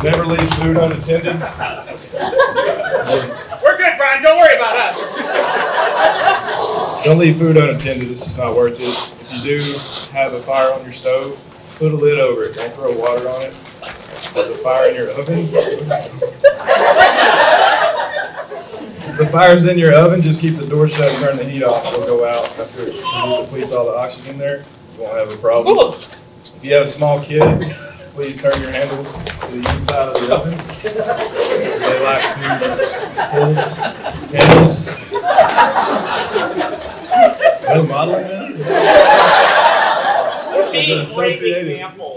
Never leave food unattended. We're good, Brian. Don't worry about us. Don't leave food unattended. It's just not worth it. If you do have a fire on your stove, put a lid over it. Don't throw water on it. Put the fire in your oven. If the fire's in your oven, just keep the door shut and turn the heat off. It'll go out after it depletes all the oxygen there. You won't have a problem. If you have small kids, please turn your handles to the inside of the oven. They like to pull handles. Are they modeling this? Being So great creative. example.